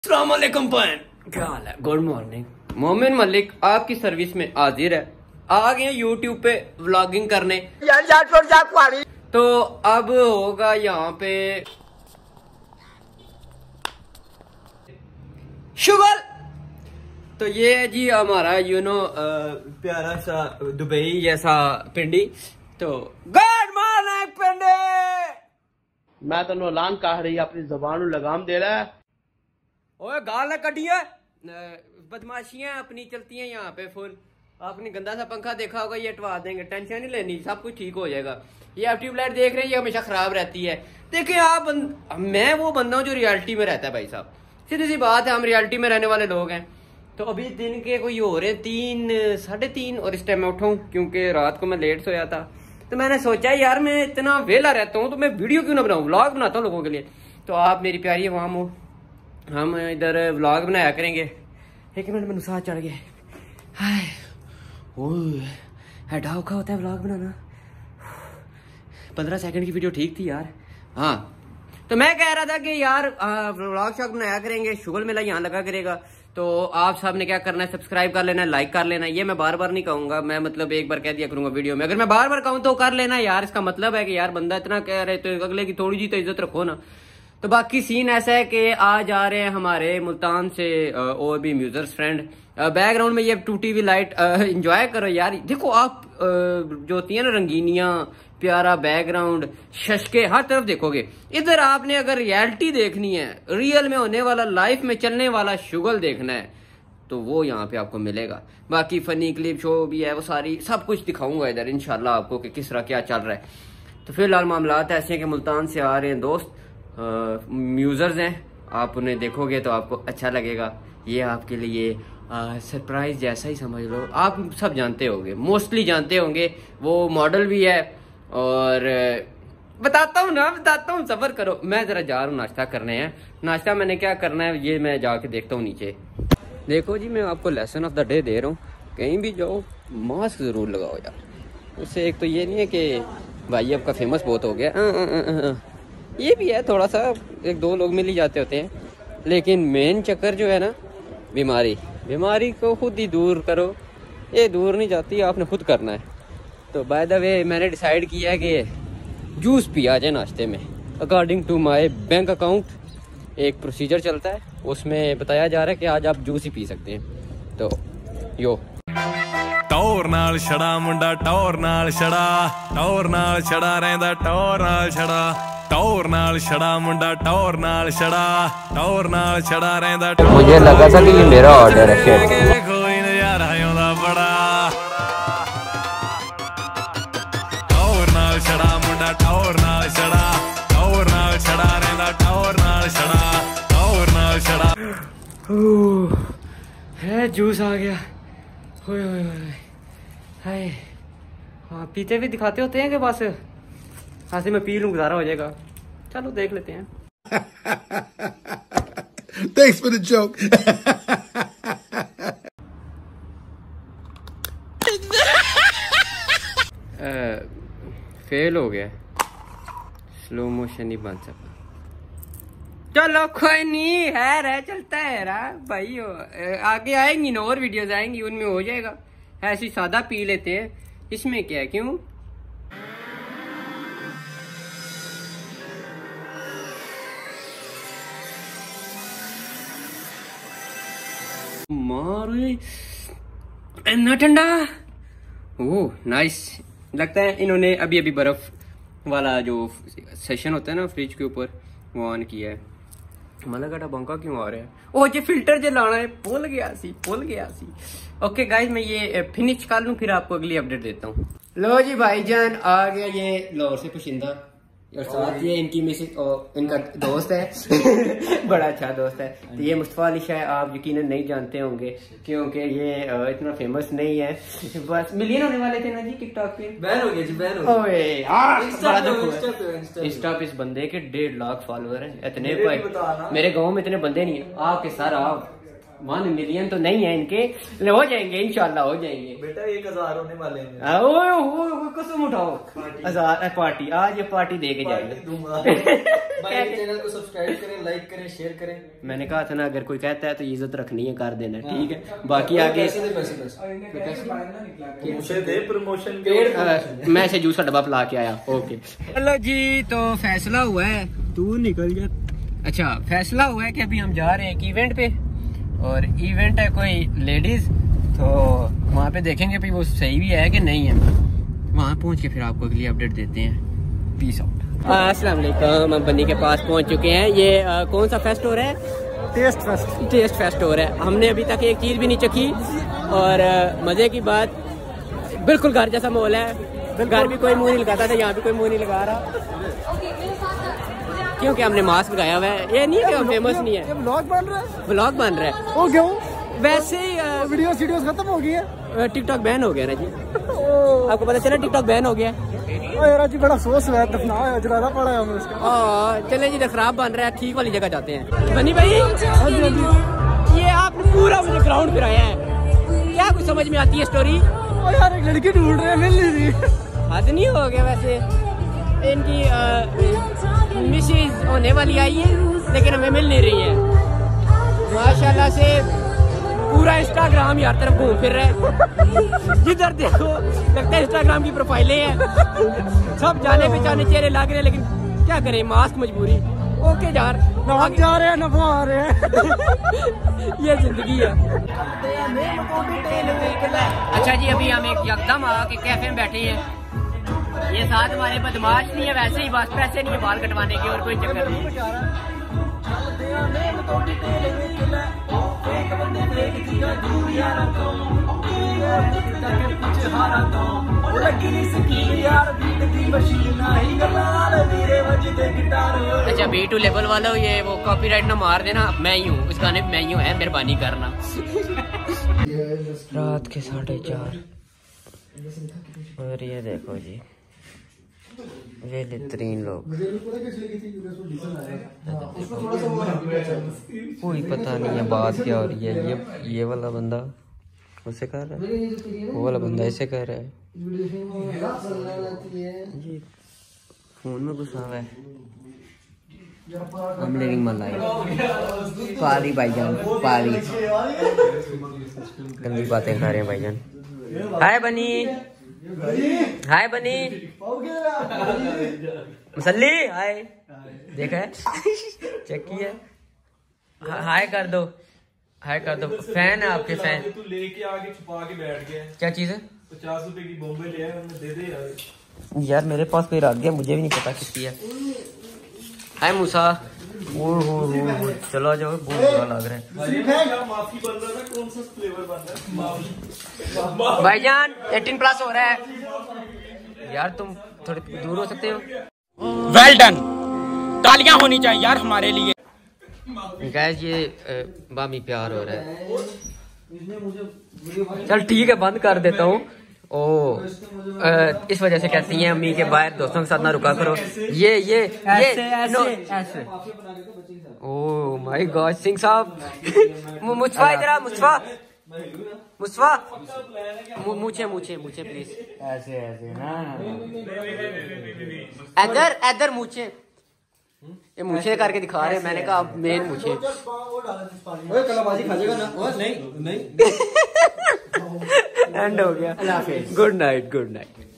अस्सलाम वालेकुम बहन, क्या हाल है? Good morning. मोमिन मलिक आपकी सर्विस में हाजिर है। आ गए यूट्यूब पे व्लॉगिंग करने। तो अब होगा यहाँ पे शुगर। तो ये है जी हमारा प्यारा सा दुबई जैसा पिंडी। तो गुड मॉर्निंग पिंडी। मैं तेन ऐलान कर रही अपनी जबान लगाम दे रहा है। ओए गाल कटिया बदमाशियां अपनी चलती हैं यहाँ पे फुल। आपने गंदा सा पंखा देखा होगा, ये हटवा देंगे, टेंशन नहीं लेनी, सब कुछ ठीक हो जाएगा। ये आप ट्यूबलाइट देख रहे हैं, ये हमेशा खराब रहती है। देखिए आप मैं वो बंदा हूँ जो रियलिटी में रहता है भाई साहब, सीधी सी बात है, हम रियलिटी में रहने वाले लोग हैं। तो अभी दिन के कोई हो रहे 3-3:30 और इस टाइम मैं उठाऊँ क्योंकि रात को मैं लेट सोया था। तो मैंने सोचा यार मैं इतना वेला रहता हूँ तो मैं वीडियो क्यों ना बनाऊँ, व्लॉग बनाता हूँ लोगों के लिए। तो आप मेरी प्यारी अवाम हो, हम इधर व्लॉग बनाया करेंगे। एक मिनट में नुसार चढ़ गया। हाय हेडा औखा होता है व्लॉग बनाना। 15 सेकंड की वीडियो ठीक थी यार। हाँ तो मैं कह रहा था कि यार व्लॉग शॉग बनाया करेंगे, शुगल मेला यहाँ लगा करेगा। तो आप साहब ने क्या करना है, सब्सक्राइब कर लेना है, लाइक कर लेना है। ये मैं बार बार नहीं कहूंगा, मैं मतलब एक बार कह दिया करूंगा वीडियो में। अगर मैं बार बार कहूँ तो कर लेना यार, इसका मतलब है कि यार बंदा इतना कह रहे तो अगले की थोड़ी जी तो इज्जत रखो ना। तो बाकी सीन ऐसा है कि आज आ रहे हैं हमारे मुल्तान से और भी म्यूजर्स फ्रेंड। बैकग्राउंड में ये टूटी हुई लाइट एंजॉय करो यार। देखो आप जो होती है ना रंगीनियां, प्यारा बैकग्राउंड, शशके हर तरफ देखोगे। इधर आपने अगर रियलिटी देखनी है, रियल में होने वाला, लाइफ में चलने वाला शुगल देखना है तो वो यहाँ पे आपको मिलेगा। बाकी फनी क्लिप शो भी है, वो सारी सब कुछ दिखाऊंगा इधर इंशाल्लाह आपको कि किस तरह क्या चल रहा है। तो फिलहाल मामलात ऐसे हैं कि मुल्तान से आ रहे हैं दोस्त, म्यूजर्स हैं। आप उन्हें देखोगे तो आपको अच्छा लगेगा। ये आपके लिए सरप्राइज जैसा ही समझ लो। आप सब जानते होंगे, मोस्टली जानते होंगे, वो मॉडल भी है। और बताता हूँ सब्र करो। मैं जरा जा रहा हूँ नाश्ता करने हैं। नाश्ता मैंने क्या करना है ये मैं जाके देखता हूँ नीचे। देखो जी मैं आपको लेसन ऑफ द डे दे रहा हूँ, कहीं भी जाओ मास्क जरूर लगाओ यार। उससे एक तो ये नहीं है कि भाई आपका फेमस बहुत हो गया, ये भी है थोड़ा सा, 1-2 लोग मिल ही जाते होते हैं। लेकिन मेन चक्कर जो है ना, बीमारी को खुद ही दूर करो। ये दूर नहीं जाती, आपने खुद करना है। तो बाय द वे मैंने डिसाइड किया है कि जूस पिया जाए नाश्ते में। According to my bank account एक प्रोसीजर चलता है, उसमें बताया जा रहा है कि आज आप जूस ही पी सकते हैं। तो यो टौर नाल छड़ा मुंडा, टौर नाल छड़ा रहंदा, टौर नाल छड़ा, टौर नाल छड़ा मुंडा, टौर नाल छड़ा रहंदा। मुझे लगा था कि ये मेरा ऑर्डर है। कोई नजारा आउंदा बड़ा। टौर नाल छड़ा मुंडा, टौर नाल छड़ा रहंदा, टौर नाल छड़ा है। जूस आ गया। होए हाय। हाँ पीते भी दिखाते होते हैं कि बस हाँ से मैं पी लूँ गुजारा हो जाएगा। चलो देख लेते हैं। Thanks for the joke. Fail हो गया, स्लो मोशन नहीं बन सका। चलो कोई नहीं है, रह चलता है रहा भाई। आगे आएंगी ना और वीडियोस आएंगी, उनमें हो जाएगा। ऐसी सादा पी लेते हैं, इसमें क्या है, क्यों। मारो इतना ठंडा। Oh nice. लगता है इन्होंने अभी अभी बर्फ वाला जो सेशन होता है ना फ्रिज के ऊपर, वो ऑन किया है। मलगड़ा बंका क्यों आ रहा है? ओह ये फिल्टर जो लाना है, भूल गया सी। ओके गाइस मैं ये फिनिश कर लूं, फिर आपको अगली अपडेट देता हूँ। लो जी भाईजान आ गया ये लाहौर से पुशिंदा, और साथ ये इनकी मिसेज और इनका दोस्त है। बड़ा अच्छा दोस्त है। तो ये मुस्तफा अली शाह आप यकीनन नहीं जानते होंगे क्योंकि ये इतना फेमस नहीं है। बस मिलियन होने वाले थे ना जी टिकटॉक पे, बैन हो गया जी, बैन हो गया। इंस्टा पे इस बंदे के 1.5 लाख फॉलोअर हैं। इतने भाई मेरे गाँव में इतने बंदे नहीं है। आपके सर आप 1 मिलियन तो नहीं है इनके, हो जाएंगे इंशाल्लाह, हो जाएंगे बेटा 1000 होने वाले हैं। कसम उठाओ 1000 पार्टी, आज ये पार्टी दे के जाएंगे। चैनल को सब्सक्राइब करें, लाइक करें, शेयर करें। मैंने कहा था ना अगर कोई कहता है तो इज्जत रखनी है, कर देना, ठीक है। बाकी आगे प्रमोशन मैं से जूस का डब्बा पिला के आया। ओके चलो जी, तो फैसला हुआ है, तू निकल जा। अच्छा फैसला हुआ है कि अभी हम जा रहे हैं एक इवेंट पे, और इवेंट है कोई लेडीज, तो वहाँ पे देखेंगे भाई वो सही भी है कि नहीं है। वहाँ पहुँच के फिर आपको अगली अपडेट देते हैं। Peace out. अस्सलाम वालेकुम, हम बन्नी के पास पहुँच चुके हैं। ये कौन सा फेस्ट हो रहा है? टेस्ट फेस्ट हो रहा है। हमने अभी तक एक चीज़ भी नहीं चखी, और मज़े की बात बिल्कुल घर जैसा माहौल है। घर भी कोई मुँह नहीं लगाता था, यहाँ भी कोई मुँह नहीं लगा रहा, क्योंकि हमने मास्क लगाया हुआ है। ये नहीं कि हम फेमस नहीं है। व्लॉग बन रहा है, व्लॉग बन रहा है। ओ क्यों? वैसे ही वीडियोस खत्म हो गई है। टिकटॉक बैन हो गया ना जी। आपको पता चला टिकटॉक बैन हो गया? यार जी बड़ा अफसोस है, दफना है, जलाना पड़ा है हमें उसका। चले जी, खराब बन रहा है, ठीक वाली जगह जाते हैं। बनी भाई ये आपने पूरा मुझे ग्राउंड फिराया है, क्या कुछ समझ में आती है स्टोरी? यार एक लड़की ढूंढ रहे हैं, मिल नहीं रही। हद नहीं हो गया वैसे, इनकी मिसेज होने वाली आई है लेकिन हमें मिल नहीं रही है। माशाल्लाह से पूरा इंस्टाग्राम यार तरफ घूम फिर रहा है, जिधर देखो लगता है इंस्टाग्राम की प्रोफाइलें हैं। सब जाने पहचाने चेहरे लग रहे हैं, लेकिन क्या करें, मास्क मजबूरी। ओके यार, ना जा रहे हैं ना आ रहे हैं। ये जिंदगी है। अच्छा जी, अभी हम एक यकदम आके कैफे में बैठे हैं। ये साथ हमारे बदमाश नहीं है, वैसे ही बस पैसे नहीं है बाल कटवाने के, और कोई चक्कर नहीं। अच्छा B2 लेवल वाला ये वो कॉपीराइट ना मार देना, मैं ही हूँ इस गाने में, मैं ही हूँ, है मेहरबानी करना। रात के 4:30 और ये देखो जी ये बेहतरीन लोग, कोई पता नहीं है बात क्या हो रही है। ये वाला बंदा उससे कर रहा है, वो वाला बंदा ऐसे कर रहा है, ये फोन में घुसा हुआ है। हम लिविंग माय लाइफ। पारी भाईजान, पारी गंदी बातें कर रहे हैं भाईजान। हाय बनी, हाय बनी मुसल्ली, हाय देखा है, चेक किया, हाय कर दो, हाय कर दो। फैन है आपके, फैन तू लेके आगे छुपा के बैठ गया। क्या चीज है? 50 रुपए की बॉम्बे ले आया, दे दे यार। यार मेरे पास कोई रख गया, मुझे भी नहीं पता किसकी है। हाय मूसा, चलो आ जाओ, बहुत बुरा लग रहा है। माफी बन रहा था, कौन सा फ्लेवर बन रहा है? भाईजान 18+ हो रहा है यार, तुम थोड़े दूर हो सकते हो। वेल डन, तालियां होनी चाहिए यार हमारे लिए। गैस ये बामी प्यार हो रहा है। चल ठीक है, बंद कर देता हूँ। इस वजह से कहती हैं अम्मी के बाहर दोस्तों के साथ ना रुका करो। ये ऐसे। ओह माय गॉड, सिंह साहब, मुझफा इधर आ, मुझफा मूछे प्लीज। ऐसे ना इधर मूछे, ये मूछे करके दिखा रहे हैं। मैंने कहा मेन मूछे। कलाबाजी खा जाएगा ना? नहीं एंड हो गया। Good night, good night.